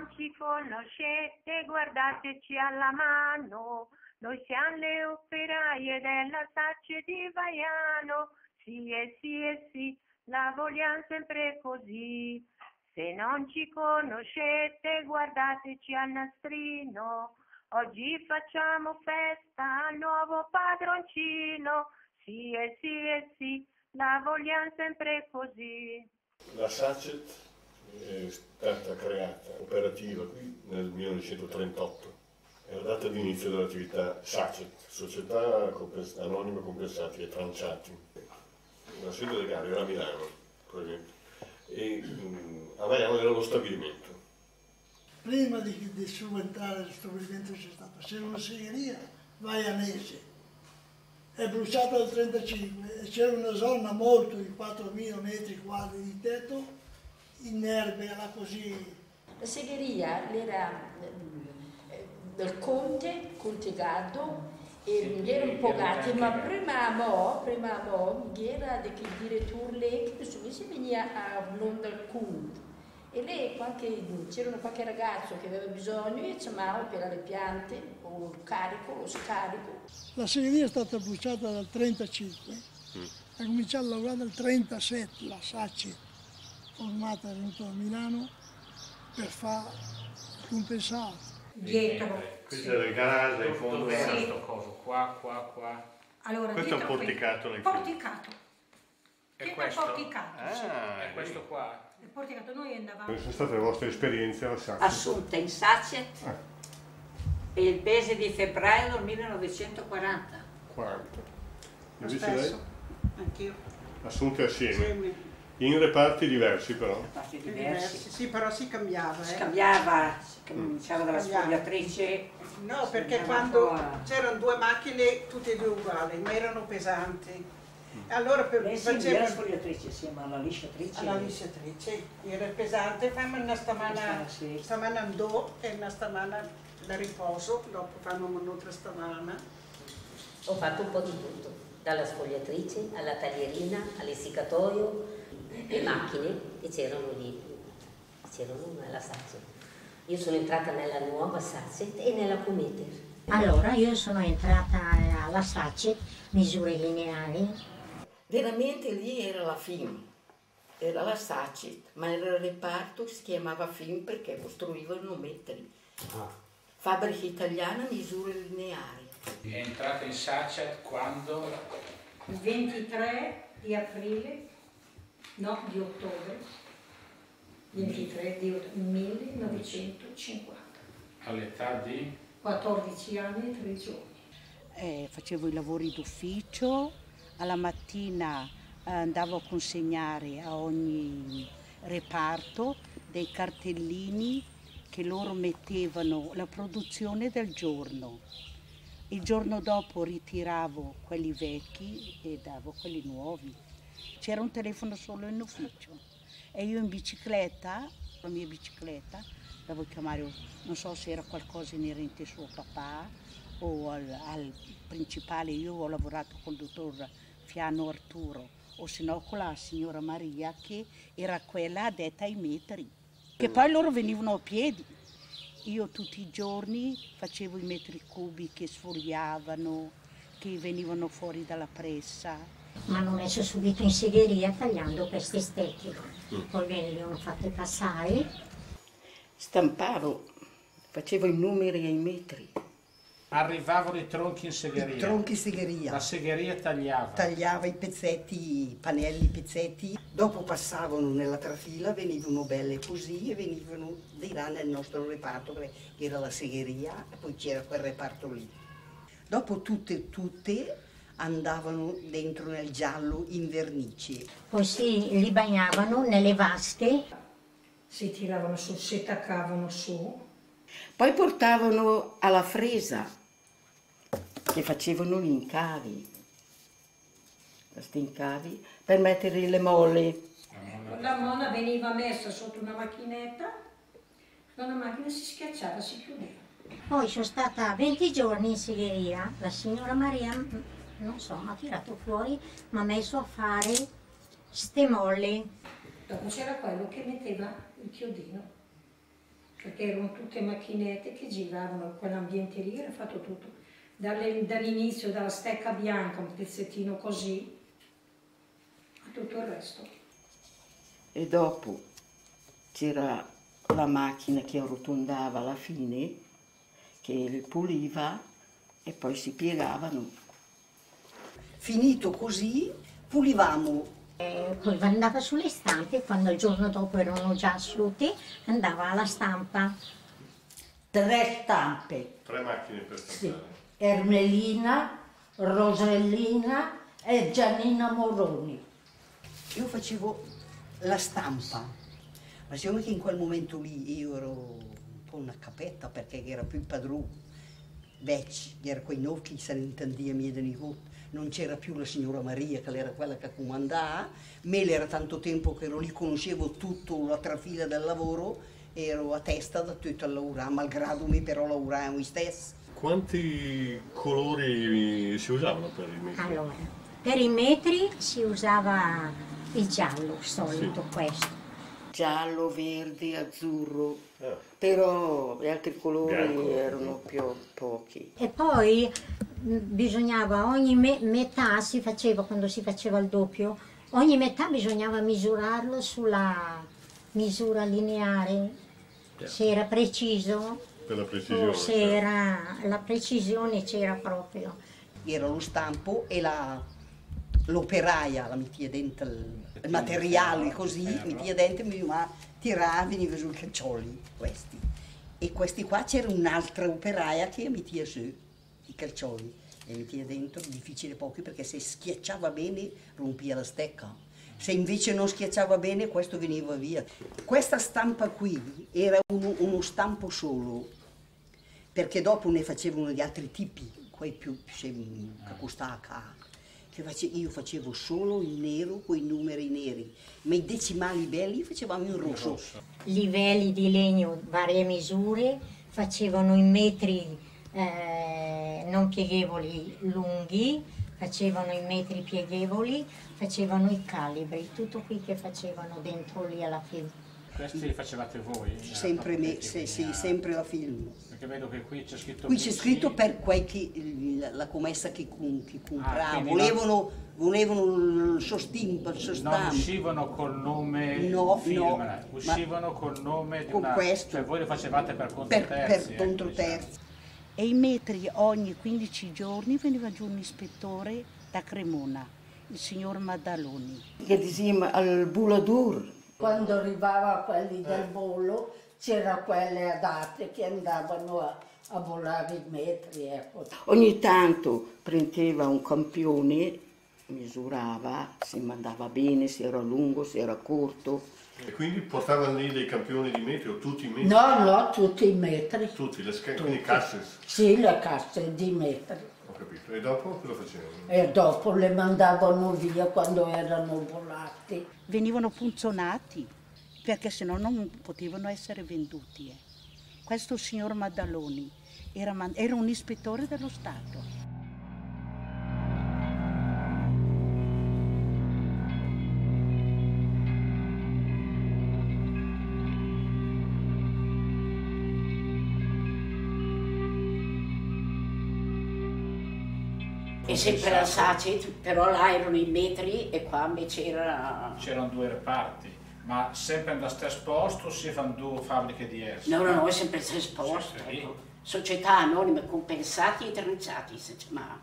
non ci conoscete, guardateci alla mano. Noi siamo le operaie della SACE di Vaiano. Sì e sì e sì, la vogliamo sempre così. Se non ci conoscete, guardateci al nastrino. Oggi facciamo festa al nuovo padroncino. Sì e sì e sì, la vogliamo sempre così. La SACET è stata creata, operativa qui nel 1938. È la data di inizio dell'attività SACET, Società Anonima Compensati e Tranciati. La sede legale era a Milano, probabilmente, e a Vaiano era lo stabilimento. Prima di subentrare allo stabilimento c'era una segheria vaianese, è bruciata nel 1935 e c'era una zona molto di 4.000 metri quadri di tetto, inerme, era così. La segheria era del Conte Gaddo, e era un po' gatti, ma prima mo, era il direttore lei che si veniva a non dal Conte. E lei, c'era qualche ragazzo che aveva bisogno e chiamava per le piante, o il carico, o scarico. La segheria è stata bruciata dal 1935, ha cominciato a lavorare dal 1937, la SACE, formata è venuta a Milano per fare compensato. Dietro. Questo era il garage, in fondo. Dove era Questo coso? Qua. Allora, questo è un porticato nel porticato. E Dietro questo? porticato, sì. È questo qua? Il porticato, noi andavamo. Quali sono state le vostre esperienze alla SACE? Assunta in SACET il mese di febbraio del 1940. 40. Lo Invece stesso, lei? anch'io. Assunte assieme. Insieme. In reparti diversi però. Parti Diversi. Sì, però si cambiava. Si cambiava, si cominciava dalla sfogliatrice. No, perché si quando andava c'erano due macchine tutte e due uguali, ma erano pesanti. Allora per Lei sì, era sfogliatrice insieme alla lisciatrice. alla lisciatrice, era pesante, fammi una stamana, Sì. stamana andò e una stamana la riposo, dopo fanno un'altra stamana. Ho fatto un po' di tutto, dalla sfogliatrice alla taglierina, all'essiccatoio, le macchine che c'erano lì, c'erano alla SACE. Io sono entrata nella nuova SACE e nella Cometer. Allora io sono entrata alla SACE, misure lineari. Veramente lì era la FIM, era la SACE, ma era il reparto che si chiamava FIM perché costruivano metri. Fabbrica italiana, misure lineari. È entrata in SACET quando? Il 23 di aprile, no, di ottobre, 23 di ottobre 1950. All'età di? 14 anni e 3 giorni. Facevo i lavori d'ufficio, alla mattina andavo a consegnare a ogni reparto dei cartellini che loro mettevano la produzione del giorno. Il giorno dopo ritiravo quelli vecchi e davo quelli nuovi. C'era un telefono solo in ufficio e io in bicicletta, la mia bicicletta, devo chiamare, non so se era qualcosa inerente a suo papà o al principale. Io ho lavorato con il dottor Fiano Arturo, o se no con la signora Maria che era quella addetta ai metri, che poi loro venivano a piedi. Io tutti i giorni facevo i metri cubi che sfogliavano, che venivano fuori dalla pressa. Mi hanno messo subito in segheria tagliando queste stecche, poi me le hanno fatte passare. Stampavo, facevo i numeri ai metri. Arrivavano i tronchi in segheria. I tronchi in segheria. La segheria tagliava. Tagliava i pezzetti, i pannelli, i pezzetti. Dopo passavano nella trafila, venivano belle così e venivano di là nel nostro reparto, che era la segheria, e poi c'era quel reparto lì. Dopo tutte andavano dentro nel giallo in vernice. Poi li bagnavano nelle vasche. Si tiravano su, si attaccavano su. Poi portavano alla fresa, che facevano gli incavi, questi incavi, per mettere le molle. La mona veniva messa sotto una macchinetta, la macchina si schiacciava, si chiudeva. Poi sono stata 20 giorni in segheria, la signora Maria, non so, mi ha tirato fuori, mi ha messo a fare ste molle. Dopo c'era quello che metteva il chiodino. perché erano tutte macchinette che giravano, quell'ambiente lì era fatto tutto. Dall'inizio, dalla stecca bianca, un pezzettino così, a tutto il resto. E dopo c'era la macchina che arrotondava alla fine, che li puliva e poi si piegavano. Finito così, pulivamo. Poi andava sulle stampe, quando il giorno dopo erano già asciutti, andava alla stampa. 3 stampe. 3 macchine per stampare. Sì. Ermelina, Rosellina e Giannina Moroni. Io facevo la stampa, ma siccome che in quel momento lì io ero un po' una capetta, perché era più il padrone, vecchi, era quei nocchi, se ne intendia mia di nipote. Non c'era più la signora Maria, che era quella che comandava, me era tanto tempo che ero lì, conoscevo tutto la trafila del lavoro, ero a testa da tutto il lavoro, malgrado me però lavoravo io stessa. Quanti colori si usavano per i metri? Allora, per i metri si usava il giallo, solito Sì. questo. Giallo, verde, azzurro, però gli altri colori Bianco. erano più pochi. E poi bisognava ogni metà, si faceva quando si faceva il doppio, ogni metà bisognava misurarlo sulla misura lineare, se era preciso. Per la precisione. O se era la precisione c'era proprio. Era lo stampo e l'operaia, la mettia dentro il materiale così, mettia dentro, mi tirava, veniva sul calcioli, questi. E questi qua c'era un'altra operaia che mettia su i calcioli e mettia dentro, difficile pochi perché se schiacciava bene rompia la stecca. Se invece non schiacciava bene questo veniva via. Questa stampa qui era uno stampo solo, perché dopo ne facevano di altri tipi, quei più che costava. Io facevo solo il nero con i numeri neri, ma i decimali belli facevamo in rosso. Livelli di legno, varie misure, facevano in metri non pieghevoli lunghi, facevano i metri pieghevoli, facevano i calibri, tutto qui che facevano dentro lì alla fine. Questi li facevate voi? Sempre me, sì, sempre la film. Perché vedo che qui c'è scritto... Qui c'è scritto per quei che, la commessa che comprava, volevano il sostampo. Non uscivano col nome film, uscivano col nome di una... questo. Cioè voi lo facevate per conto terzi. Per conto terzi. E i metri ogni 15 giorni veniva giù un ispettore da Cremona, il signor Maddaloni. Che diceva al Buladur. Quando arrivava quelli del volo, c'erano quelle adatte che andavano a volare i metri. Ecco. Ogni tanto prendeva un campione, misurava, se mandava bene, se era lungo, se era corto. E quindi portavano lì dei campioni di metri o tutti i metri? No, tutti i metri. Tutti, quindi casse? Sì, le casse di metri. Ho capito. E dopo cosa facevano? E dopo le mandavano via quando erano volati. Venivano punzonati perché sennò non potevano essere venduti. Questo signor Maddaloni era un ispettore dello Stato. E sempre la Sacit, però là erano i metri e qua invece era... C'erano 2 reparti, ma sempre nello stesso posto si fanno 2 fabbriche diverse? No, è sempre lo stesso posto, ecco. Società anonime compensati e trinciati, si chiamava.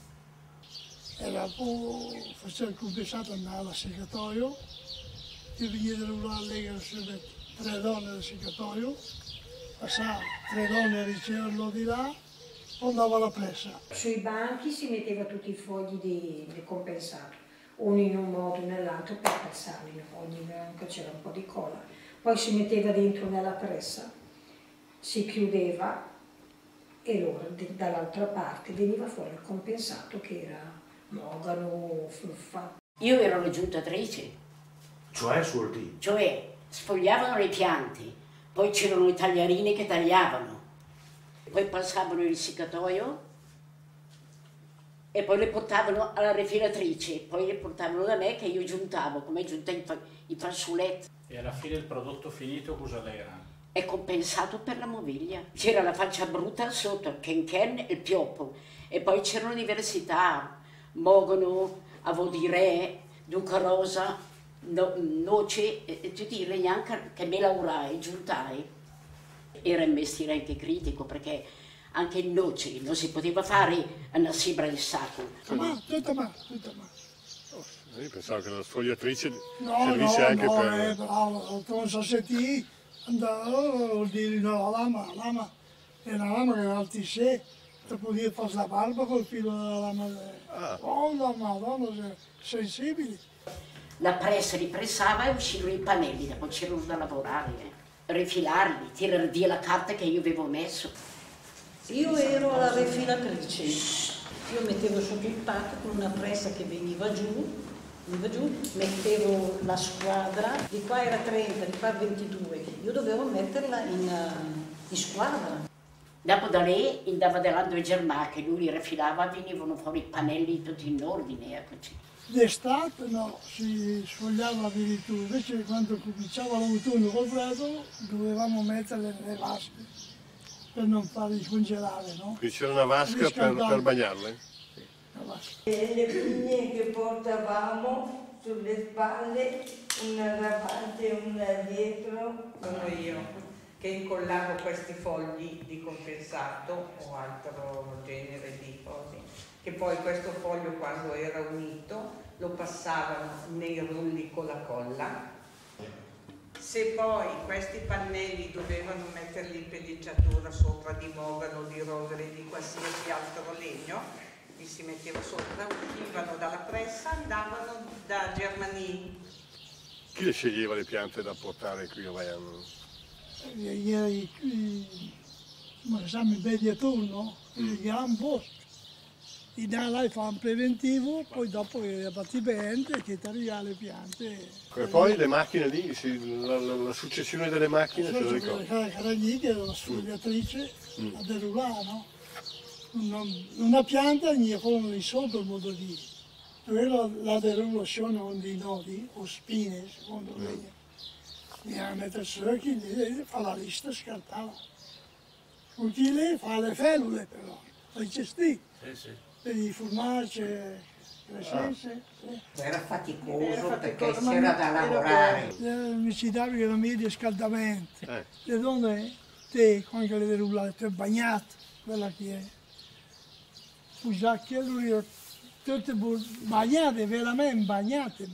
Faceva il compensato, andava al seccatoio, io venivo da lavorare lei che c'erano 3 donne al seccatoio, passava 3 donne a riceverlo di là, andava alla pressa. Sui banchi si metteva tutti i fogli di compensato, uno in un modo o nell'altro per passare i fogli, anche c'era un po' di colla. Poi si metteva dentro nella pressa, si chiudeva e allora dall'altra parte veniva fuori il compensato che era mogano, fluffa. Io ero la giuntatrice. Cioè sul dì? Cioè sfogliavano le piante, poi c'erano i tagliarini che tagliavano. Poi passavano il seccatoio e poi le portavano alla rifilatrice, poi le portavano da me che io giuntavo, come giuntavo i fasuoletti. E alla fine il prodotto finito cosa era? è compensato per la moviglia. C'era la faccia brutta sotto, il ken e il pioppo, e poi c'erano diversità, mogono, avodire, duca rosa, noce, e tu dire neanche che me laurai, giuntai. Era un mestiere anche critico, perché anche in noce non si poteva fare una sibra di sacco. Tutta ma. Io pensavo che la sfogliatrice No, servisse anche no, per... bravo, come se sentì, andava, vuol dire no, lama è una lama che era altissima, tu potevi fare la barba col filo della lama. Oh, la Madonna, sensibili. La pressa ripressava e uscivano i pannelli, dopo c'erano da lavorare, rifilarli, tirare via la carta che io avevo messo. Io ero la rifilatrice, io mettevo sotto il pacco con una pressa che veniva giù, mettevo la squadra, di qua era 30, di qua 22, io dovevo metterla in squadra. Dopo da lei andava davanti a Germà, che lui li rifilava, venivano fuori i pannelli tutti in ordine, eccoci. D'estate no, si sfogliava addirittura, invece quando cominciava l'autunno col freddo dovevamo metterle nelle vasche per non farli congelare, no? Qui c'era una vasca per bagnarle? E le pigne che portavamo sulle spalle, una davanti e una dietro. Sono io che incollavo questi fogli di compensato o altro genere di cose, che poi questo foglio quando era unito lo passavano nei rulli con la colla. Se poi questi pannelli dovevano metterli in pellicciatura sopra di mogano, di rovere, di qualsiasi altro legno, li si metteva sopra, uscivano dalla pressa, andavano da Germania. Chi le sceglieva le piante da portare qui a Vaiano? Come siamo in mediatori, no? Il gran bosco. I là fa un preventivo, poi dopo che batti bene, che tagliare le piante. E poi le macchine lì, la successione delle macchine se lo ricordo. Era lì che era la sfogliatrice a derulare, no? Una pianta ne fanno di sotto il modo di dire. Era la derulazione con dei nodi o spine, secondo me. Bisogna mettere secchi, fa la lista, scartava. Tutti lì fa le felule però, fa i cestini. Per i formaggi, crescesse. Era faticoso perché c'era da lavorare. Mi ci dava la media scaldamento. Le donne, te, quando le derullate, bagnate, quella che è. Usacchie, lui, tutte bagnate, veramente bagnate.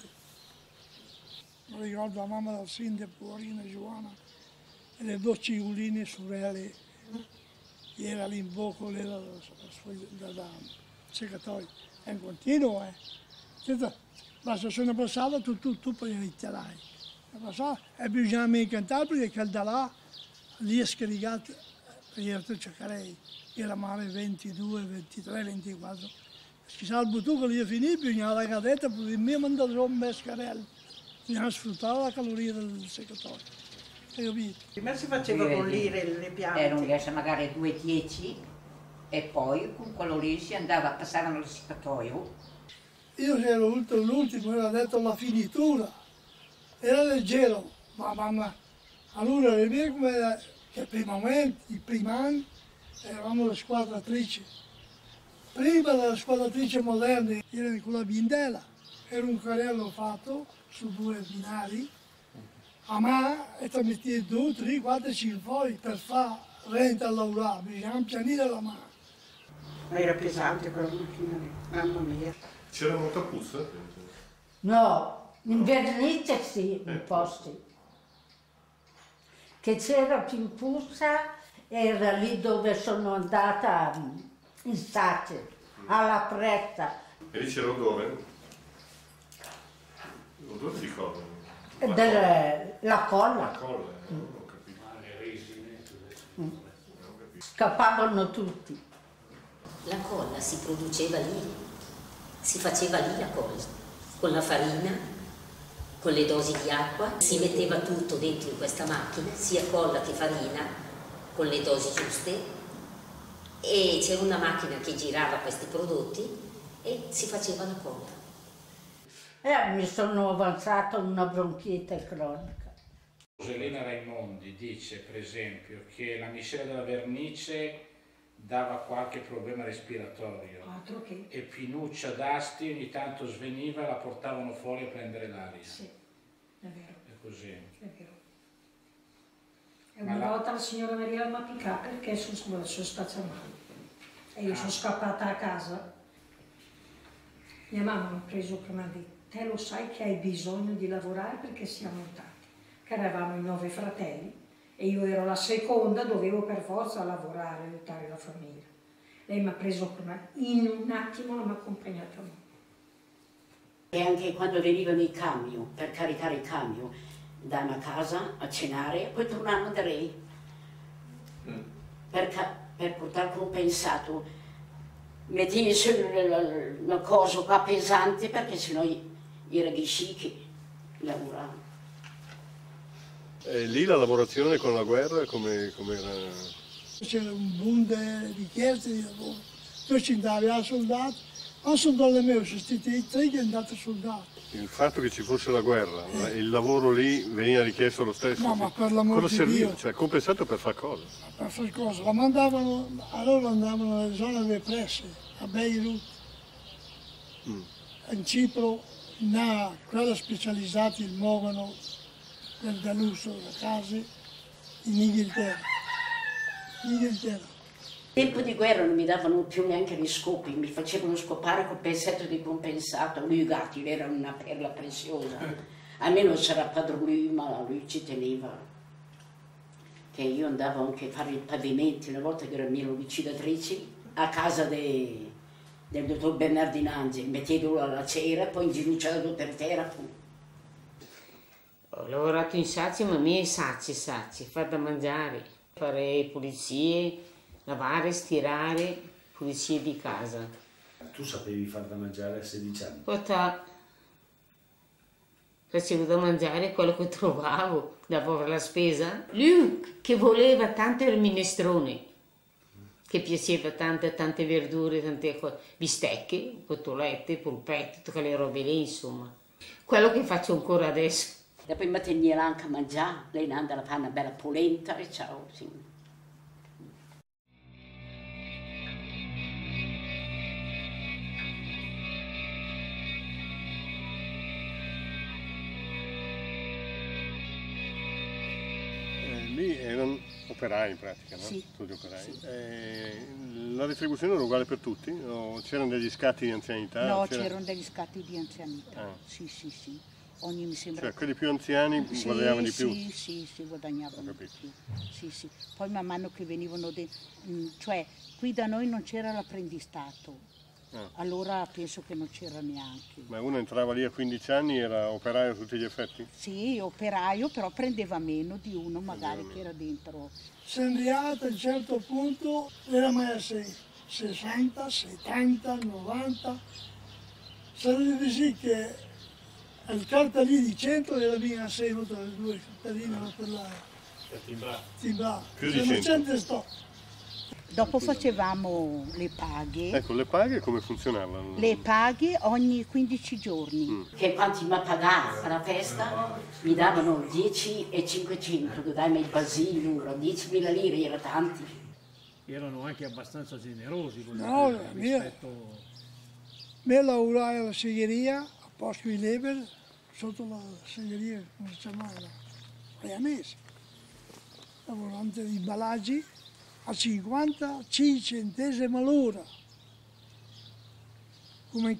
Mi ricordo la mamma del sindaco, Porina Giovanna, e le due ciguline sorelle, che era lì in bocca, da seccatoio. È un continuo, la stazione passata, tu puoi iniziare. E bisogna incantare perché da là, lì è scaricato, per tu cercherei, era male 22, 23, 24. Chissà il butuco lì è finito, bisogna la cadetta, per me mandare un mescarello. Bisogna sfruttare la caloria del seccatoio. Hai capito? Prima si faceva bollire le piante. Erano magari 2,10 e poi con quello lì si andava a passare al seccatoio. Io ero l'ultimo, era detto la finitura. Era leggero, ma mamma. Allora le mie come era, che il primo anno eravamo le squadratrici. Prima della squadratrice moderna era con la bindella, era un carrello fatto su 2 binari. A me e ti metti 2, 3, 4, 5 fogli per fare rente a lavorare, bisogna pianire la mano. Era pesante quella macchina lì, mamma mia. C'era molta puzza? No, in vernice sì, in posti. Che c'era più puzza era lì dove sono andata in Sace, alla pressa. E lì c'era odore? L'odore di cosa? La colla. La colla, non ho capito. Scappavano tutti. La colla si produceva lì, si faceva lì la colla, con la farina, con le dosi di acqua, si metteva tutto dentro in questa macchina, sia colla che farina, con le dosi giuste, e c'era una macchina che girava questi prodotti e si faceva la colla. Mi sono avanzata una bronchite cronica. Roselina Raimondi dice, per esempio, che la miscela della vernice dava qualche problema respiratorio. Altro che. E Pinuccia d'Asti ogni tanto sveniva e la portavano fuori a prendere l'aria. Sì, è vero. È così. È vero. E una volta la signora Maria mi ha piccato perché sono stata male. E io sono scappata a casa. Mia mamma mi ha preso prima di te lo sai che hai bisogno di lavorare perché siamo tanti. Che eravamo in 9 fratelli e io ero la seconda, dovevo per forza lavorare, aiutare la famiglia. Lei mi ha preso prima, in un attimo mi ha accompagnata a me. E anche quando venivano i camion, per caricare il camion, andavamo a casa a cenare, poi tornavamo da lei per portare compensato. Mettevi su una cosa qua pesante perché sennò era di scichi lavoravano. E lì la lavorazione con la guerra come era? C'era un boom di richieste di lavoro. Tu ci andavi a soldato, ma sono dalle mie, sono stati 3 che è andato a soldato. Il fatto che ci fosse la guerra, il lavoro lì veniva richiesto lo stesso? No, ma per l'amor di Dio. Cioè, compensato per fare cosa? Per fare cosa? La mandavano, allora andavano nelle zone depresse, a Beirut, in Cipro, quelle specializzate muovono dall'uso delle case, in Inghilterra. In tempo di guerra non mi davano più neanche gli scopi, mi facevano scopare col pezzetto di compensato. Lui Gatti era una perla preziosa, almeno c'era padron lui, ma lui ci teneva. Che io andavo anche a fare i pavimenti, una volta che ero in 1913, a casa del dottor Bernardinanzi, mettevo la cera, poi inginucciato per terra. Ho lavorato in Sacci, ma miei sacci, far da mangiare, fare pulizie, lavare, stirare, pulizie di casa. Tu sapevi far da mangiare a 16 anni? Porta, facevo da mangiare quello che trovavo, davo per la spesa. Lui che voleva tanto il minestrone, che piaceva tante verdure, tante bistecche, cotolette, polpette, tutte quelle robe lì, insomma. Quello che faccio ancora adesso. E poi mi teneva anche a mangiare, lei andava a fare una bella polenta e ciao. Sì. Lì erano operai in pratica, no? Sì. Tutti operai. Sì. La distribuzione era uguale per tutti? O c'erano degli scatti di anzianità? No, c'erano degli scatti di anzianità. Ah. Sì. Ogni mi sembra. Cioè quelli più anziani guadagnavano di più? Sì, guadagnavano di più. Sì. Poi man mano che venivano, cioè qui da noi non c'era l'apprendistato. Allora penso che non c'era neanche. Ma uno entrava lì a 15 anni e era operaio a tutti gli effetti? Sì, operaio, però prendeva meno di uno magari che era dentro. Senriata a un certo punto era mai a 60, 70, 90. Sarebbe così che il cartellino di 100 era ben a 6 tra le 2 cartelline per la timbrare. Più di 100. Dopo facevamo le paghe. Ecco, le paghe come funzionavano? Le paghe ogni 15 giorni. Che quanti mi pagavano alla festa mi davano 10 e 500, che dai il basino, 10.000 lire, era tanti. Erano anche abbastanza generosi. No, rispetto... me lavorai alla segheria, a Posto di Leber, sotto la segheria, come si chiamava, Reanese. Lavorante di imballaggi a 55 centesimi l'ora. Come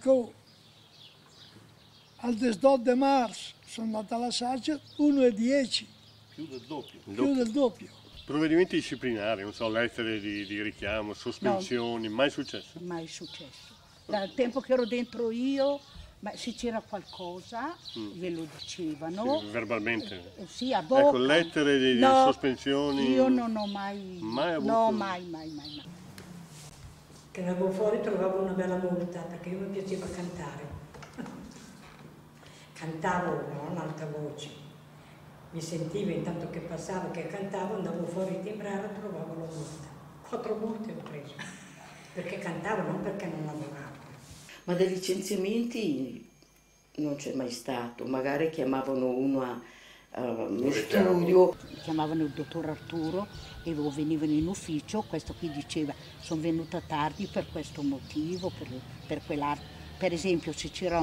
al 18 marzo sono andata alla Saccia, 1,10. Più del doppio. Più del doppio. Provvedimenti disciplinari, non so, lettere di richiamo, sospensioni, No. mai successo? Mai successo. Dal tempo che ero dentro io, ma se c'era qualcosa, ve lo dicevano. Sì, verbalmente? Sì, a bocca. Ecco, lettere di No, sospensioni? Io non ho mai... Mai avuto? No, mai. Che andavo fuori trovavo una bella multa perché io mi piaceva cantare. Cantavo non ad alta voce. Mi sentivo intanto che passavo, che cantavo, andavo fuori a timbrare e trovavo la multa. 4 multe ho preso. Perché cantavo, non perché non lavoravo. Ma dei licenziamenti non c'è mai stato, magari chiamavano uno in studio. Chiamavano il dottor Arturo e venivano in ufficio, questo qui diceva sono venuta tardi per questo motivo, per quell'altro. Per esempio se c'era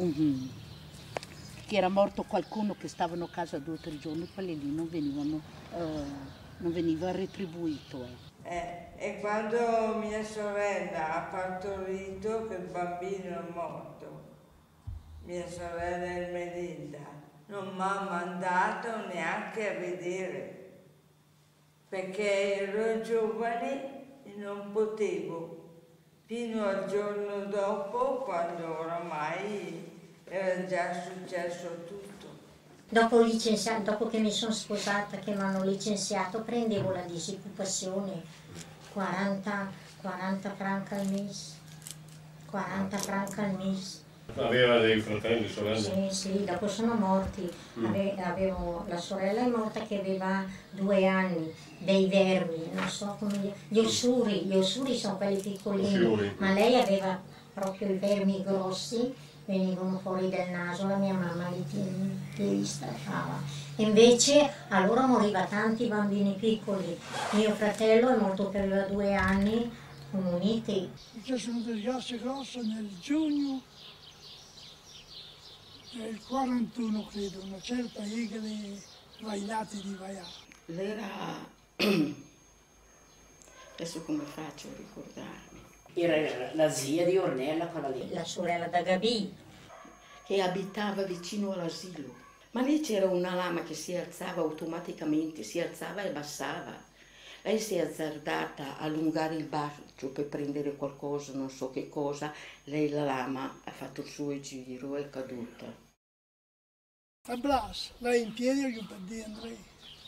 che era morto qualcuno che stavano a casa 2 o 3 giorni, quelli lì non veniva retribuito. E quando mia sorella ha partorito che il bambino è morto, mia sorella Ermelinda non mi ha mandato neanche a vedere, perché ero giovane e non potevo, fino al giorno dopo, quando oramai era già successo tutto. Dopo che mi sono sposata, che mi hanno licenziato, prendevo la disoccupazione, 40 franchi al mese. 40 franchi al mese. Aveva dei fratelli, sorelle? Sì, dopo sono morti. Avevo la sorella è morta che aveva 2 anni, dei vermi, non so come dire. Gli ossuri sono quelli piccolini, ma lei aveva proprio i vermi grossi, venivano fuori del naso, la mia mamma li strafava. Invece allora moriva tanti bambini piccoli. Mio fratello è morto che aveva 2 anni, uniti. Ci sono disgrazie grosse nel giugno del 41, credo, una certa Egre Vailati di Vaiano. L'era... Adesso come faccio a ricordarmi? Era la zia di Ornella, quella lì. La sorella da Gabì. Che abitava vicino all'asilo. Ma lì c'era una lama che si alzava automaticamente, si alzava e abbassava. Lei si è azzardata a allungare il braccio per prendere qualcosa, non so che cosa. Lei la lama ha fatto il suo giro, è caduta. A Blas, lei in piedi e io per dire Andrea.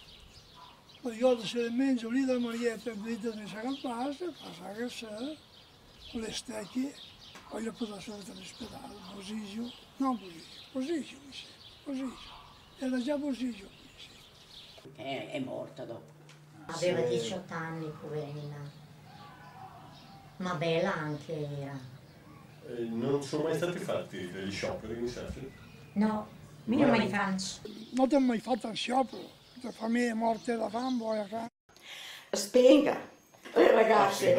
Poi io se le mangio lì da Maria per dire che si capace, passa che c'è, con le stecche, poi le porta subito all'ospedale, Bosisio, non Bosisio, era già Bosisio. È morta dopo. Aveva 18 anni, poverina. Ma bella anche era. Non sono mai stati fatti degli scioperi in Sardegna? No, io non mai faccio. Non ho mai fatto un sciopero, la famiglia è morta da fame, poi a casa. Spenga le ragazze,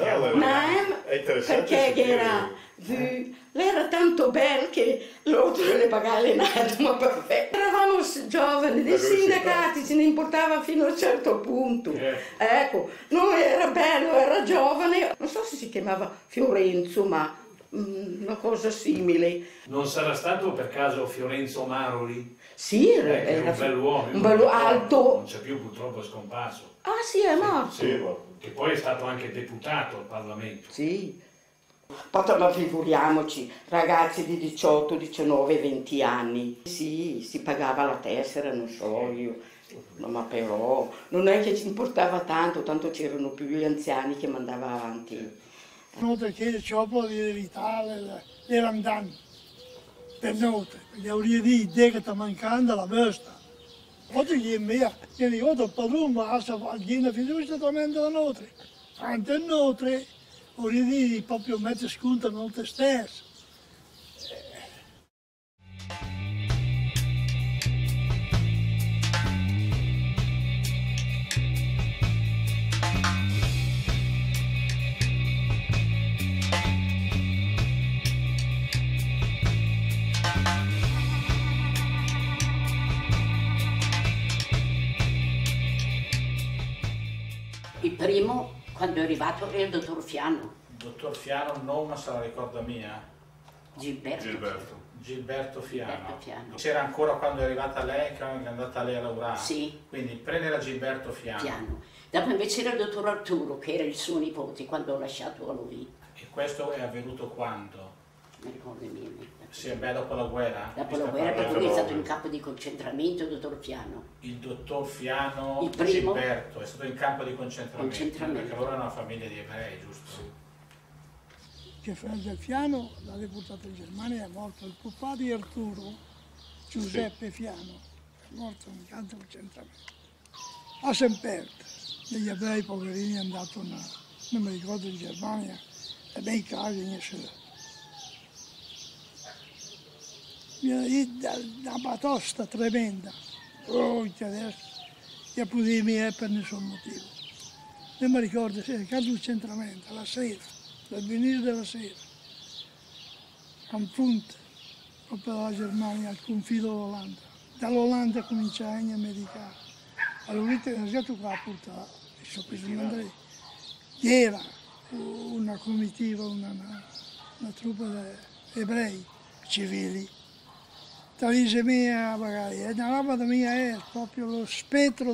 perché lei era tanto bella che l'altro le pagava le nato, ma perfetto. Eravamo giovani, dei sindacati, ce ne importava fino a un certo punto. Ecco, noi era bello, era giovane, non so se si chiamava Fiorenzo, ma una cosa simile. Non sarà stato per caso Fiorenzo Maroli? Sì, era un bell'uomo. Un bello alto. Non c'è più, purtroppo è scomparso. Ah sì, è morto. Sì, che poi è stato anche deputato al Parlamento. Sì. Ma figuriamoci, ragazzi di 18, 19, 20 anni. Sì, si pagava la tessera, non so io. No, ma però non è che ci importava tanto c'erano più gli anziani che mandava avanti. Notte che il sciopero di l'Italia era andando per notte, gli avrei detto che sta mancando la vesta. Oggi gli è mia, e dico, il padrone va a dire fiducia totalmente la notte. Tanto è notte, avrei detto proprio mezzo sconto la notte stessa. Il primo, quando è arrivato, era il dottor Fiano. Il dottor Fiano non se la ricorda mia? Gilberto Fiano. C'era ancora quando è arrivata lei, che è andata lei a lavorare? Sì. Quindi prima era Gilberto Fiano. Dopo invece era il dottor Arturo, che era il suo nipote quando ho lasciato a lui. E questo è avvenuto quando? Non ricordo bene. Sì, beh, dopo la guerra? Dopo la guerra, perché lui è stato in campo di concentramento, il dottor Fiano. Il dottor Fiano, il primo, Gilberto, è stato in campo di concentramento. Perché loro erano una famiglia di ebrei, giusto? Che Fra Fiano l'ha deportato in Germania, è morto il papà di Arturo, Giuseppe Fiano, è morto in campo di concentramento. A Semperta, degli ebrei poverini è andato, non mi ricordo, in Germania, e dei casi in essere. Una batosta tremenda, i tedeschi, che potevano per nessun motivo. Non mi ricordo se era caso il centramento, la sera, dal venire della sera, a un punto, proprio dalla Germania, al confine dell'Olanda. Dall'Olanda cominciava a americano. Allora è arrivato qua a portare, era una comitiva, una truppa di ebrei civili. La dice mia, magari, è una roba mia, è proprio lo spettro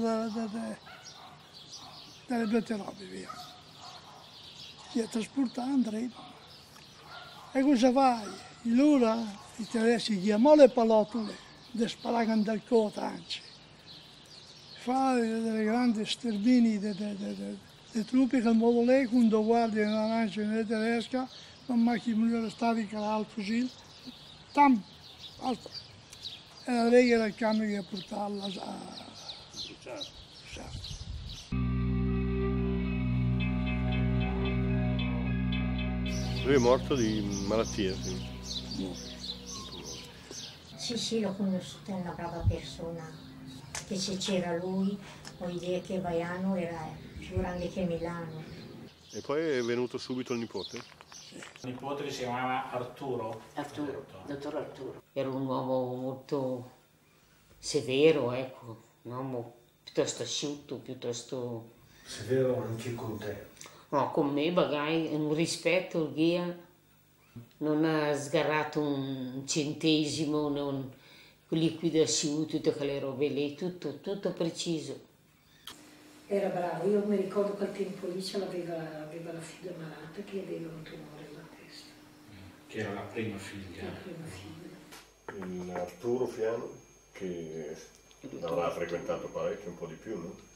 delle due robe, via. Ti trasportava Andrea. E cosa fai? Allora i tedeschi chiamano le pallottole, le sparagano dal coto, anzi. Fa delle grandi stermini di truppe che il modo lei, quando guardi una lancia tedesca, non macchina stavi calare il fucile, tam, basta. E la Lega era il camion che portava a Lui è morto di malattia, sì. Sì, l'ho conosciuta, è una brava persona, che se c'era lui, vuol dire che Vaiano era più grande che Milano. E poi è venuto subito il nipote? Il nipote che si chiamava Arturo. Dottor Arturo. Era un uomo molto severo, ecco, un uomo piuttosto asciutto, piuttosto... Severo anche con te? No, con me magari, un rispetto, Ghia. Non ha sgarrato un centesimo, non liquido asciutto, tutte quelle robe lì, tutto preciso. Era bravo, io mi ricordo che al tempo lì ce l'aveva la figlia malata che aveva un tumore alla testa. Che era la prima figlia. Il Arturo Fiano, che l'avrà frequentato parecchio, un po' di più, no?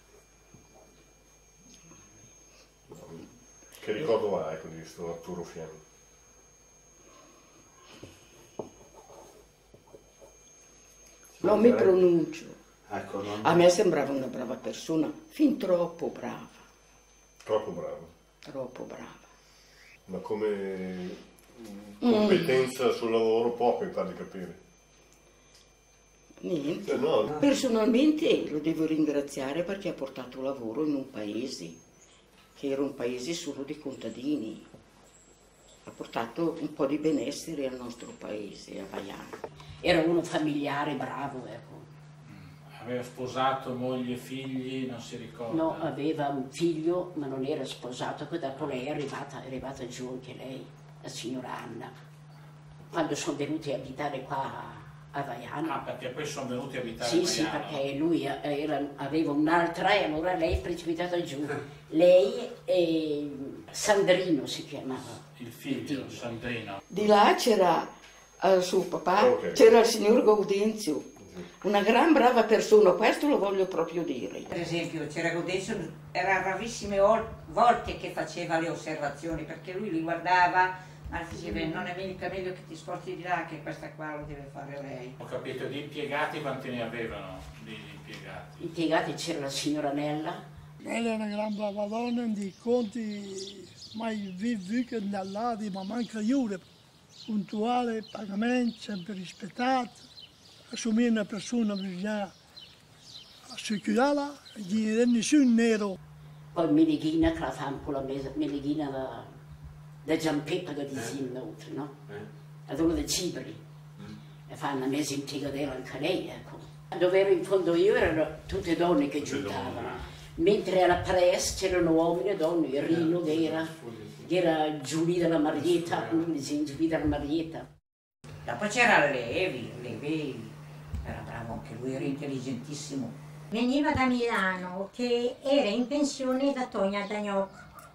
Che ricordo hai di questo Arturo Fiano? Non mi pronuncio. Ecco, A me sembrava una brava persona, fin troppo brava. Troppo bravo? Troppo brava. Ma come competenza sul lavoro poco, mi pare di capire. Niente. No. Personalmente lo devo ringraziare perché ha portato lavoro in un paese, che era un paese solo di contadini. Ha portato un po' di benessere al nostro paese, a Vaiano. Era uno familiare, bravo, ecco. Aveva sposato moglie e figli, non si ricorda? No, aveva un figlio, ma non era sposato, poi dopo lei è arrivata giù anche lei, la signora Anna. Quando sono venuti a abitare qua a Vaiano. Ah, perché poi sono venuti a abitare a Sì, Vaiano? sì, perché lui aveva un'altra e allora lei è precipitata giù. Lei e Sandrino si chiamava. Il figlio, Sandrino. Di là c'era suo papà, c'era il signor Gaudenzio, una gran brava persona, questo lo voglio proprio dire. Per esempio c'era Gaudenzio, era rarissime volte che faceva le osservazioni, perché lui li guardava, ma diceva non è mica meglio che ti sposti di là, che questa qua lo deve fare lei. Ho capito, di impiegati quanti ne avevano di impiegati? Impiegati c'era la signora Nella. Lei è una gran brava donna, di conti mai vivi nell'adi, ma manca iure. Puntuale, pagamento, sempre rispettato. Assumere una persona bisogna assicurarla, di nessun nero. Poi Meneghina, che la fa un po' la Meneghina da Giampeppa da Disinno, no? Adoro dei Cibri. E fa una mese impiegatela anche lei, ecco. Dove ero in fondo io erano tutte donne che giocavano. Mentre alla Press c'erano uomini e donne, Rino che era Giulia della Marietta, Giulia della Marietta. Dopo c'era Levi, era bravo anche lui, era intelligentissimo. Veniva da Milano, che era in pensione da Tonia Dagnocchi.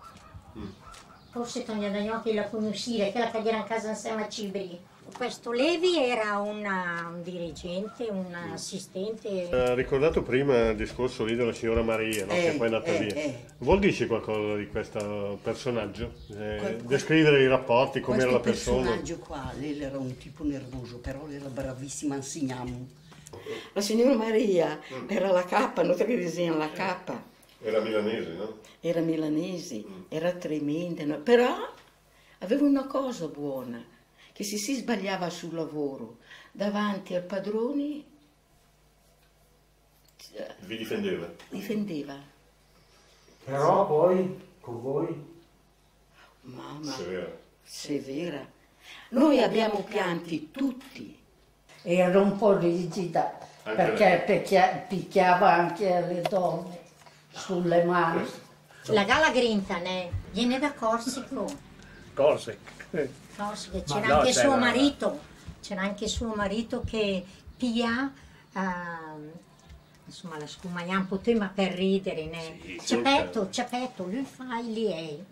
Forse Tonia Dagnocchi la conosceva, quella che era in casa insieme a Cibri. Questo Levi era un dirigente, un assistente. Ha ricordato prima il discorso lì della signora Maria, no? Che poi è andata via. Vuol dirci qualcosa di questo personaggio? Descrivere i rapporti, com'era la persona? Questo personaggio qua, lei era un tipo nervoso, però lei era bravissima a insegnare. La signora Maria era la cappa, nota che disegna la cappa. Era milanese, no? Era milanese, era tremenda, no? Però aveva una cosa buona, che se si sbagliava sul lavoro davanti al padrone Vi difendeva? Difendeva. Però poi con voi? Mamma, Severa. severa. Noi abbiamo pianti tutti. Era un po' rigida, perché picchiava anche le donne sulle mani. La Gala Grinta viene da Corsico. Corsica. Corsica. Ma C'era no, anche suo c'era- marito, c'era anche suo marito che Pia, insomma la scumaiamo un po' ma per ridere, Ciapetto, lui fa i liei.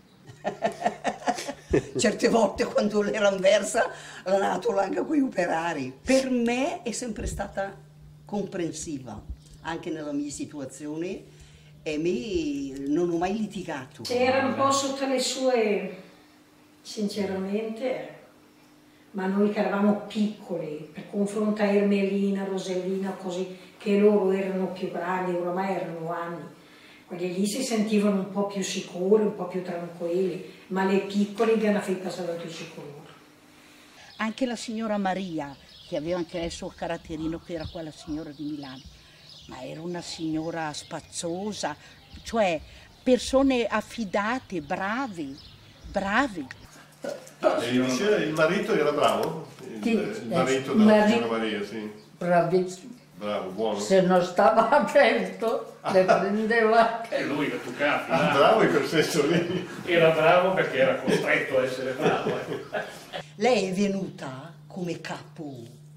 Certe volte quando l'era inversa l'ha nato anche con gli operari. Per me è sempre stata comprensiva, anche nella mia situazione, e me non ho mai litigato. Era un po' sotto le sue, sinceramente, ma noi che eravamo piccoli, per confronto a Ermelina, Rosellina, così, che loro erano più grandi, ormai erano anni, quelli lì si sentivano un po' più sicuri, un po' più tranquilli, ma le piccole che hanno fatto stare più sicuri. Anche la signora Maria, che aveva anche lei il suo caratterino, che era quella signora di Milano, ma era una signora spazzosa, cioè persone affidate, bravi. Il marito era bravo? Il marito della signora Maria, sì. Bravissimo. Bravo, buono. Se non stava attento, le prendeva. E lui la toccava. Bravo in quel senso lì. Era bravo perché era costretto a essere bravo. Lei è venuta come capo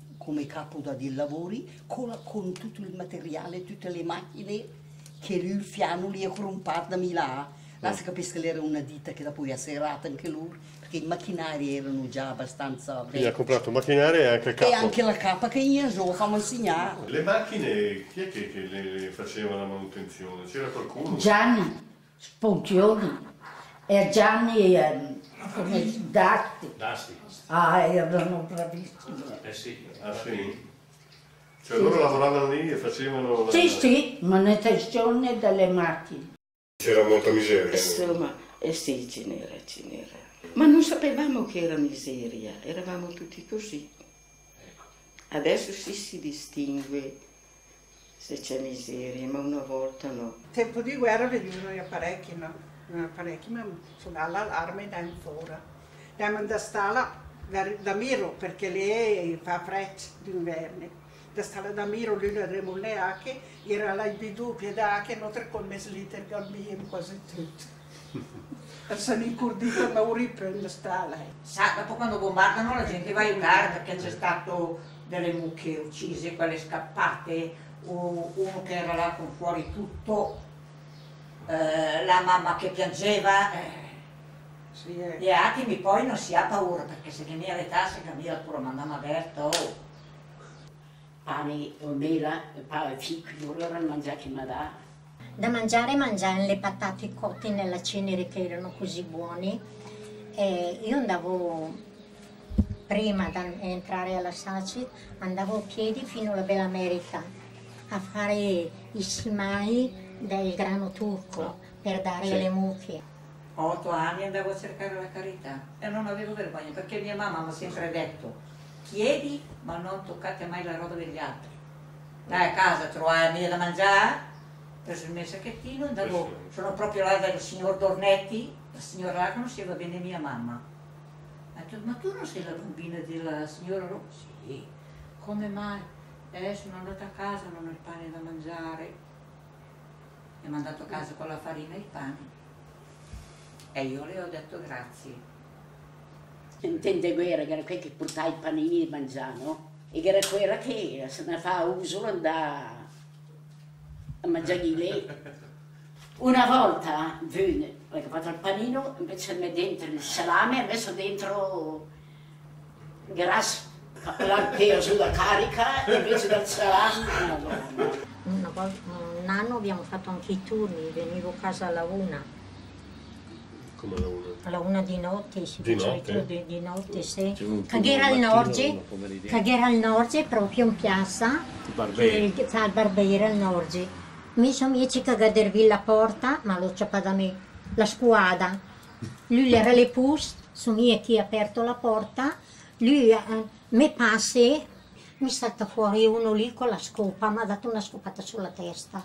dei lavori con tutto il materiale, tutte le macchine che lui il fiano li ha comprato da Milano. Là si capisce che lei era una ditta che poi ha serrato anche lui, perché i macchinari erano già abbastanza Quindi ha comprato macchinari e anche il capo. E anche la capa che io so, fammi insegnare. Le macchine, chi è che le faceva la manutenzione? C'era qualcuno? Gianni Sponchioni e Gianni come Dasti. Erano bravissimi. Sì. Ah sì? Cioè loro lavoravano lì e facevano... Sì, manutenzione delle macchine. C'era molta miseria. Insomma, sì, ce n'era. Ma non sapevamo che era miseria, eravamo tutti così. Adesso si distingue se c'è miseria, ma una volta no. In tempo di guerra venivano parecchi, no? Parecchi, ma all'arme da fuori. Andiamo da stalla da Miro, perché lei fa freddo d'inverno. Da stalla da Miro, lui la remulle anche, era la bidù, piedacche, non tre con mesliter, gambini, quasi tutto. E sono incurdito, ma ora riprende stalla. Sa, dopo quando bombardano la gente va a aiutare perché c'è stato delle mucche uccise, quelle scappate, uno che era là con fuori tutto, la mamma che piangeva. Gli attimi poi non si ha paura perché se cambia l'età si cambia pure mandiamo aperto. Pane o mela, figlio, loro hanno mangiato ma da. Da mangiare mangiavano le patate cotte nella cenere che erano così buone. Io andavo, prima di entrare alla SACI, andavo a piedi fino alla Bella America a fare i simai del grano turco per dare alle mucche. A 8 anni andavo a cercare la carità e non avevo vergogna perché mia mamma mi ha sempre detto chiedi ma non toccate mai la roba degli altri. Dai a casa, trovai mia da mangiare, preso il mio sacchettino, andavo, sono proprio là dal signor Dornetti, la signora là conosceva bene mia mamma. Ha detto, ma tu non sei la bambina della signora Rossi? Sì. Come mai? Sono andata a casa, non ho il pane da mangiare. Mi ha mandato a casa con la farina e il pane. E io le ho detto grazie. Intende guerra, che era quella che portava i panini da mangiare, no? E che era quella che se ne fa uso andare a mangiare lei. Una volta venne, ho fatto il panino, invece di mettere dentro il salame, ha messo dentro il grasso, l'alpeo sulla carica, invece del salame. Un anno abbiamo fatto anche i turni, venivo a casa alla 1. Come alla 1? Alla 1 di notte, si Di faceva notte? di notte, sì. un Che era al Norge, proprio in piazza, Barberi. che fa il barbiere al Norge. Mi sono mieci che gadervi la porta, ma l'ho ciapata da me, la squadra. Lui era le pus, sono io che ha aperto la porta, lui mi passe, mi è salta fuori uno lì con la scopa, mi ha dato una scopata sulla testa.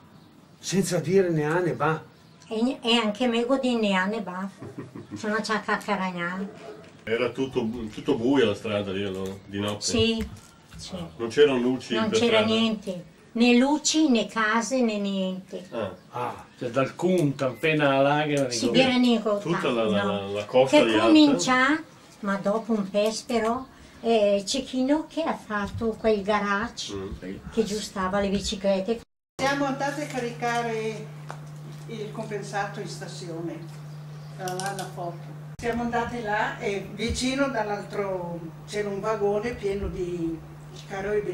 Senza dire ne ha ne va. E anche me di ne ha ne va, sono a cacaragnare. Era tutto buio la strada lì allora, di notte? Sì, sì. Non c'erano luci? Non per c'era strada? niente, né luci, né case, né niente. Cioè dal Cunta appena alla laga Si era niente. Tutta la costa Che di Alta? comincia, ma dopo un pespero, c'è Chino che ha fatto quel garage che aggiustava le biciclette. Siamo andati a caricare il compensato in stazione, là la foto. Siamo andati là e vicino dall'altro c'era un vagone pieno di carodi,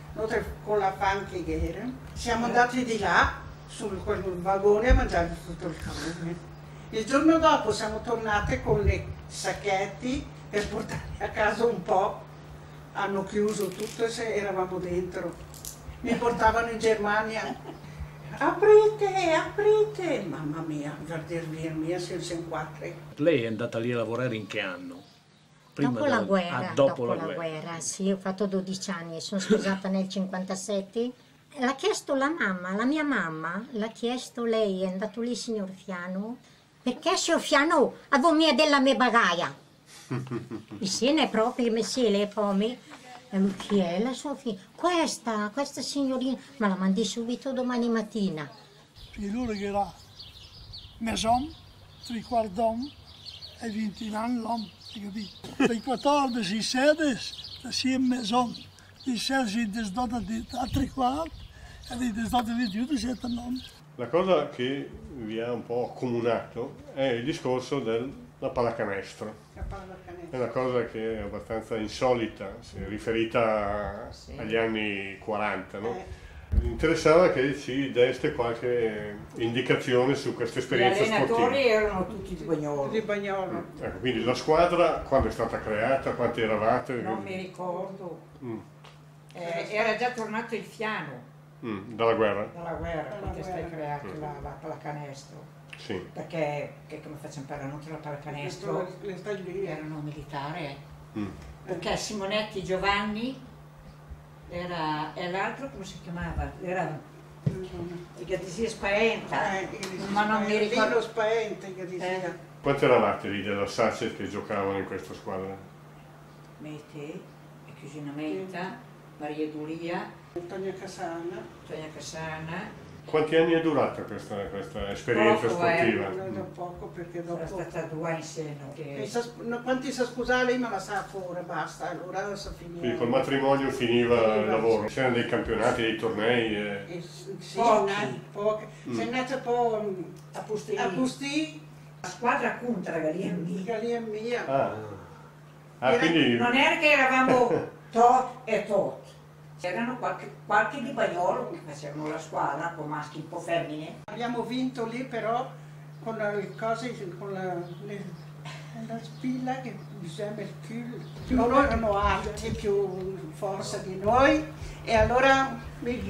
con la panca che era. Siamo andati di là, su quel vagone, a mangiare tutto il carone. Il giorno dopo siamo tornate con i sacchetti per portare a casa un po'. Hanno chiuso tutto e eravamo dentro. Mi portavano in Germania. Aprite, aprite! Mamma mia, guardarvi mia, siamo quattro. Lei è andata lì a lavorare in che anno? Dopo la guerra, dopo la guerra. Sì, ho fatto 12 anni, sono sposata nel 57. L'ha chiesto la mamma, la mia mamma, l'ha chiesto lei, è andato lì signor Fiano, perché signor Fiano avevo mia della mia bagaia. Insieme proprio, messi le pomme. E lui, chi è la sua figlia? Questa signorina, ma la mandi subito domani mattina. Figura che era maison, 3/4 d'uomo e 20 anni l'uomo, capito? Dai 14 i 16, si è maison, i 16 è stato a 3/4 e è stato 21, 7 anni. La cosa che vi ha un po' accomunato è il discorso della pallacanestro. È una cosa che è abbastanza insolita, riferita agli anni 40, no? Mi interessava che ci deste qualche indicazione su questa esperienza sportiva. Gli allenatori erano tutti di Bagnolo. Di Bagnolo. Ecco, quindi la squadra quando è stata creata, quanti eravate? Non mi ricordo. Era già tornato il Fiano. Dalla guerra? Dalla guerra, quando è stata creata la pallacanestro. Sì. Perché come facciamo per la notte la pallacanestro? Erano militari. Perché Simonetti Giovanni era, e l'altro come si chiamava? Era il Gattisia Spaenta, ma non mi ricordo. Spaenta, Quanti eravate lì della Sacet che giocavano in questa squadra? Mete, e Cusina Menta, Maria Dulia, Antonia Casana. Quanti anni è durata questa esperienza sportiva? Poco perché dopo... Sono stata 2 in seno. Quanti si scusava lei me la sa fuori, basta, allora si finiva. Quindi col matrimonio finiva il lavoro? C'erano dei campionati, dei tornei? Sì, pochi. Sei nata poi a Pustì. La squadra contra Galia mia. Quindi... Non era che eravamo tot e tot. C'erano qualche di Bagnolo che facevano la squadra, con maschi un po' femmine. Abbiamo vinto lì però con le cose, con la spilla che bisogna il culo. Loro erano alti, più forza di noi e allora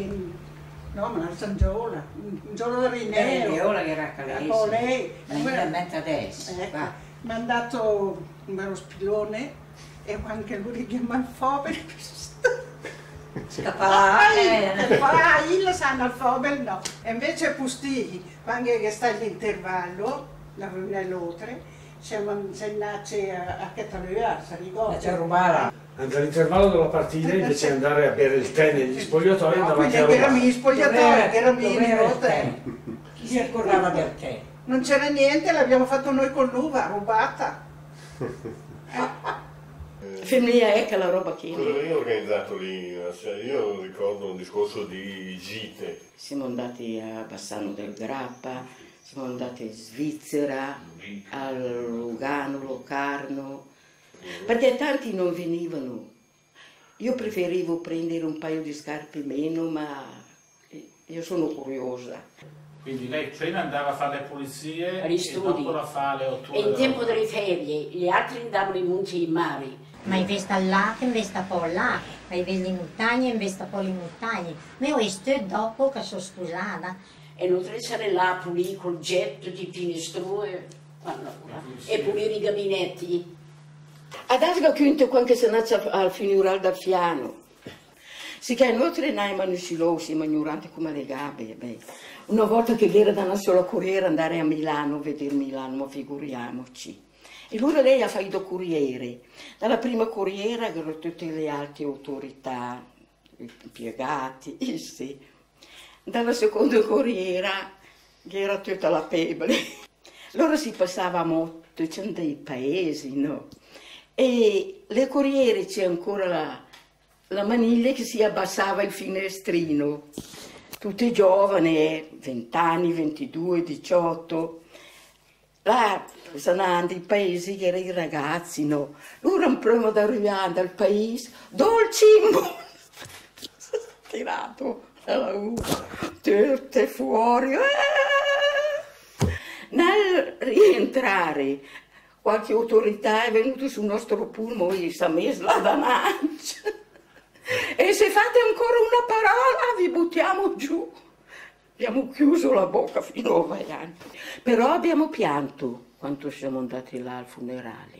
no, ma la San Giola, un giorno da Rineo. Giola che era calese. Lei. Veramente adesso. Mi ha dato uno spillone e anche lui chiama il fobel. Il sanalfobel no. E invece Pustì, quando sta all'intervallo, nell'oltre, siamo andati a Catalunya, si ricorda? A rubare. All'intervallo della partita invece di andare a bere il tè negli spogliatoi andavate a rubare. Erano gli spogliatoi, erano i tè. Chi si ricordava del tè? Non c'era niente, l'abbiamo fatto noi con l'uva, rubata. Famiglia è che la roba che... Cosa avevi organizzato lì? Io ricordo un discorso di gite. Siamo andati a Bassano del Grappa, siamo andati in Svizzera, a Lugano, Locarno, perché tanti non venivano. Io preferivo prendere un paio di scarpe meno, ma io sono curiosa. Quindi lei prima andava a fare le pulizie agli e studi. dopo la fa le 8 ore. E in tempo delle ferie, gli altri andavano in monti e in mari. Ma investa là, che investa poi là, ma investa in montagna, investa poi in montagna. Ma io sto dopo che sono sposata. E non deve essere là a pulire col getto di finestrue e pulire i gabinetti. Adesso che quando si è al funerale da Fiano, Sì che noi trenavamo in silo, siamo ignoranti come le gabbie. Beh. Una volta che era da una sola corriere andare a Milano, vedere Milano, ma figuriamoci. E allora lei ha fatto corriere. Dalla prima corriera erano tutte le alte autorità, impiegati, sì. Dalla seconda corriera che era tutta la pebble. Allora si passava molto, c'erano dei paesi, no? E le corriere c'è ancora la maniglia che si abbassava il finestrino. Tutti giovani, 20 anni, 22, 18. Là sono i paesi che erano i ragazzi, no? Loro prima di arrivare dal paese, dolcimbo! Tirato dalla tutte fuori. Nel rientrare, qualche autorità è venuta sul nostro pullman e si è messa la danancia. E se fate ancora una parola vi buttiamo giù. Abbiamo chiuso la bocca fino a vaianti. Però abbiamo pianto quando siamo andati là al funerale.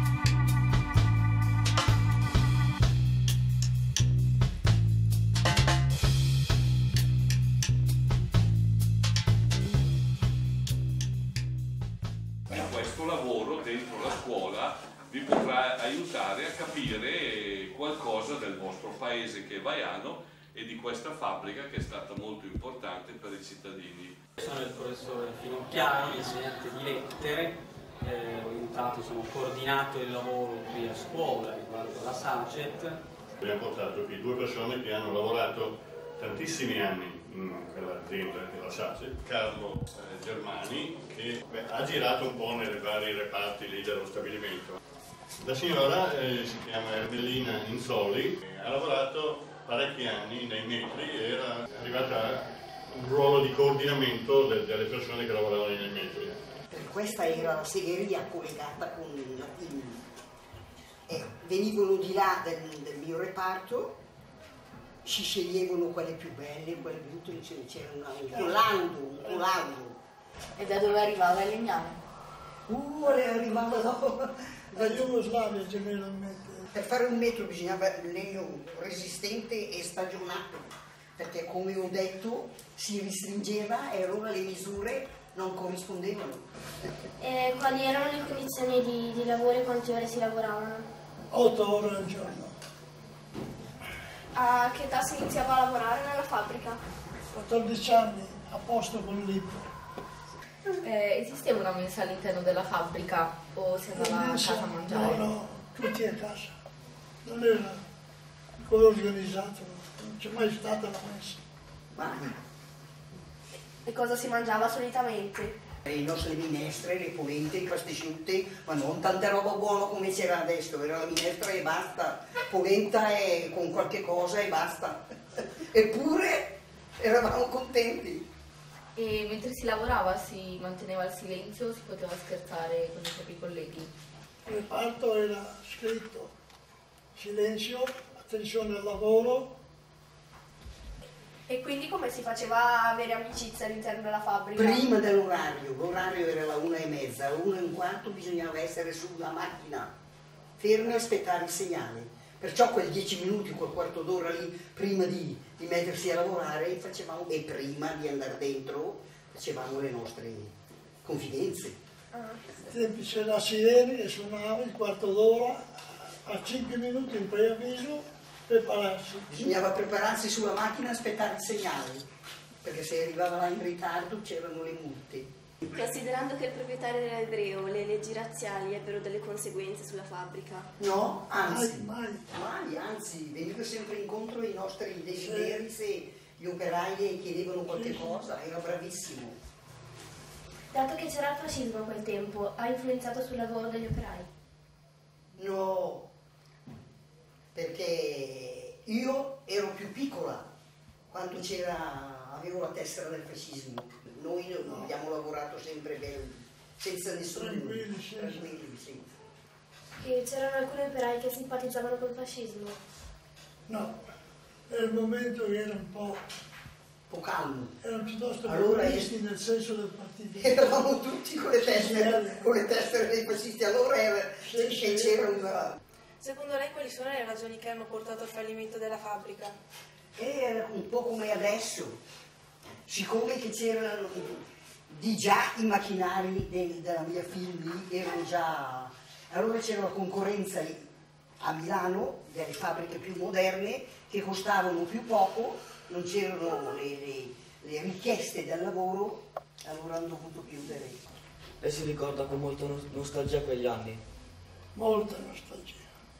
Questo lavoro dentro la scuola vi potrà aiutare a capire qualcosa del vostro paese che è Vaiano e di questa fabbrica che è stata molto importante per i cittadini. Sono il professore Finocchiaro, insegnante di lettere, ho aiutato, ho coordinato il lavoro qui a scuola riguardo la SACET. Abbiamo portato qui due persone che hanno lavorato tantissimi anni in quell'azienda della SACET, Carlo Germani, che ha girato un po' nei vari reparti lì dello stabilimento. La signora si chiama Ermelina Inzoli, ha lavorato parecchi anni nei metri e era arrivata a un ruolo di coordinamento delle persone che lavoravano nei metri. Questa era la segheria collegata con la team. Venivano di là del mio reparto, si sceglievano quelle più belle, quelle brutte, c'era un collaudo. E da dove arrivava il legname? Arrivava da Jugoslavia generalmente. Per fare un metro bisognava legno resistente e stagionato, perché come ho detto si ristringeva e allora le misure non corrispondevano. E quali erano le condizioni di lavoro e quante ore si lavoravano? 8 ore al giorno. A che età si iniziava a lavorare nella fabbrica? 14 anni, a posto con il libro. Esisteva una mensa all'interno della fabbrica o si andava a casa a mangiare? No, tutti a casa. Non era organizzato, non c'è mai stata la mensa. E cosa si mangiava solitamente? Le nostre minestre, le polente, i pasticciutti, ma non tanta roba buona come c'era adesso, era la minestra e basta, polenta e con qualche cosa e basta. Eppure eravamo contenti. E mentre si lavorava si manteneva il silenzio, si poteva scherzare con i propri colleghi? Il reparto era scritto silenzio, attenzione al lavoro. E quindi come si faceva a avere amicizia all'interno della fabbrica? Prima dell'orario, l'orario era la 1:30, alle 1:15 bisognava essere sulla macchina, fermi a aspettare il segnale. Perciò quei 10 minuti, quel quarto d'ora lì, prima di mettersi a lavorare, facevamo, e prima di andare dentro, facevamo le nostre confidenze. C'era la sirena che suonava il quarto d'ora, a 5 minuti in preavviso, prepararsi. Bisognava prepararsi sulla macchina e aspettare il segnale, perché se arrivava là in ritardo c'erano le multe. Considerando che il proprietario era ebreo, le leggi razziali ebbero delle conseguenze sulla fabbrica? No, anzi, anzi, veniva sempre incontro ai nostri desideri se gli operai chiedevano qualche cosa, era bravissimo. Dato che c'era il fascismo a quel tempo, ha influenzato sul lavoro degli operai? No, perché io ero più piccola quando avevo la tessera del fascismo. Noi abbiamo lavorato sempre senza nessun tranquilli, sì. E c'erano alcuni operai che simpatizzavano col fascismo? No, era il momento che era un po' calmo. Erano piuttosto allora comunisti nel senso del partito. Eravamo tutti con le tessere dei fascisti, allora c'era Secondo lei quali sono le ragioni che hanno portato al fallimento della fabbrica? Era un po' come adesso, siccome che c'erano di già i macchinari della mia film lì, erano già, allora c'era la concorrenza a Milano delle fabbriche più moderne che costavano più poco, non c'erano le richieste del lavoro, allora hanno dovuto chiudere. Lei si ricorda con molta nostalgia quegli anni? Molta nostalgia.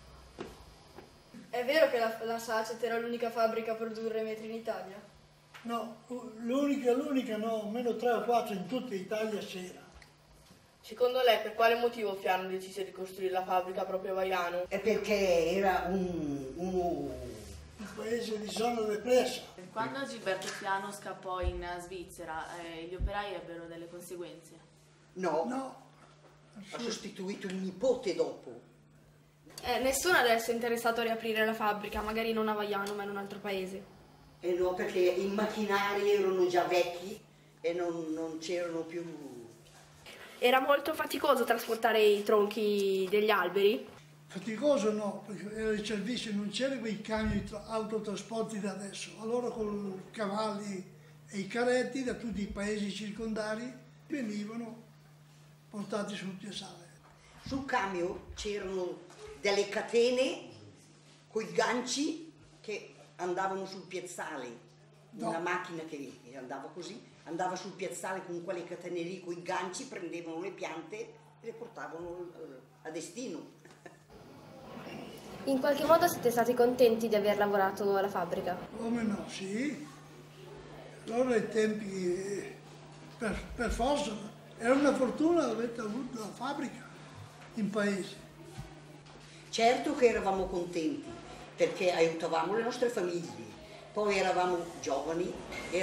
È vero che la Sacet era l'unica fabbrica a produrre metri in Italia? No, l'unica no, almeno 3 o 4 in tutta Italia c'era. Secondo lei per quale motivo Fiano decise di costruire la fabbrica proprio a Vaiano? È perché era un paese di zona depressa. Quando Gilberto Fiano scappò in Svizzera, gli operai ebbero delle conseguenze? No, ha sostituito il nipote dopo. Nessuno adesso è interessato a riaprire la fabbrica, magari non a Vaiano ma in un altro paese. No, perché i macchinari erano già vecchi e non c'erano più. Era molto faticoso trasportare i tronchi degli alberi? Faticoso no, perché era il servizio, non c'erano quei camion autotrasporti da adesso. Allora con i cavalli e i carretti da tutti i paesi circondari venivano portati sul piazzale. Sul camion c'erano delle catene con i ganci che andavano sul piazzale. Una macchina che andava così, andava sul piazzale con quelle catene lì, con i ganci, prendevano le piante e le portavano a destino. In qualche modo siete stati contenti di aver lavorato alla fabbrica? Come no, sì. Allora ai tempi, per forza, era una fortuna aver avuto la fabbrica in paese. Certo che eravamo contenti, perché aiutavamo le nostre famiglie. Poi eravamo giovani,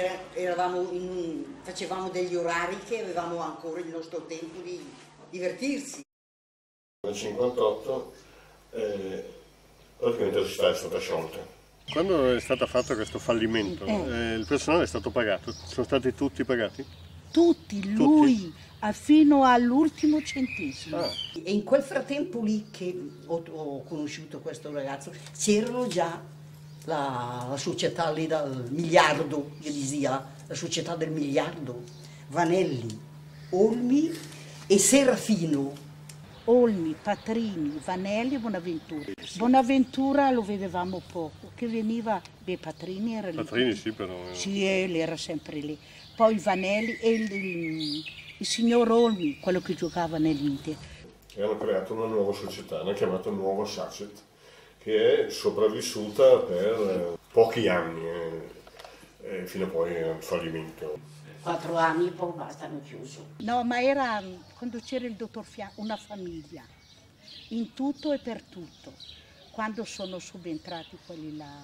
facevamo degli orari che avevamo ancora il nostro tempo di divertirsi. Nel 1958 praticamente la città è stata sciolta. Quando è stato fatto questo fallimento, il personale è stato pagato? Sono stati tutti pagati? Tutti, lui, fino all'ultimo centesimo. E in quel frattempo lì che ho conosciuto questo ragazzo, c'erano già la società lì dal miliardo, che dizia, la società del miliardo, Vanelli, Olmi e Serafino. Olmi, Patrini, Vanelli e Bonaventura. Bonaventura lo vedevamo poco, che veniva, Patrini era lì. Patrini sì, però. Sì, lui era sempre lì. Poi Vanelli e il signor Olmi, quello che giocava nell'Inter. E hanno creato una nuova società, l'hanno chiamata Nuova Sacet, che è sopravvissuta per pochi anni, fino a poi al fallimento. 4 anni e poi basta, hanno chiuso. No, ma era quando c'era il dottor Fiano, una famiglia, in tutto e per tutto. Quando sono subentrati quelli là.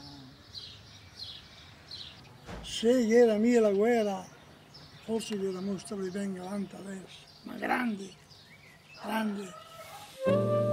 Se era mia la guerra, forse vi mostro ben avanti adesso, ma grandi, grandi.